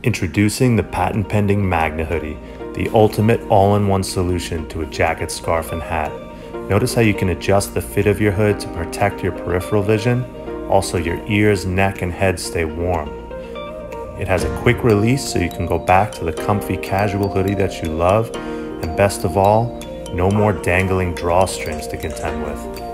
Introducing the patent-pending Magnahoodie, the ultimate all-in-one solution to a jacket, scarf, and hat. Notice how you can adjust the fit of your hood to protect your peripheral vision. Also, your ears, neck, and head stay warm. It has a quick release so you can go back to the comfy casual hoodie that you love. And best of all, no more dangling drawstrings to contend with.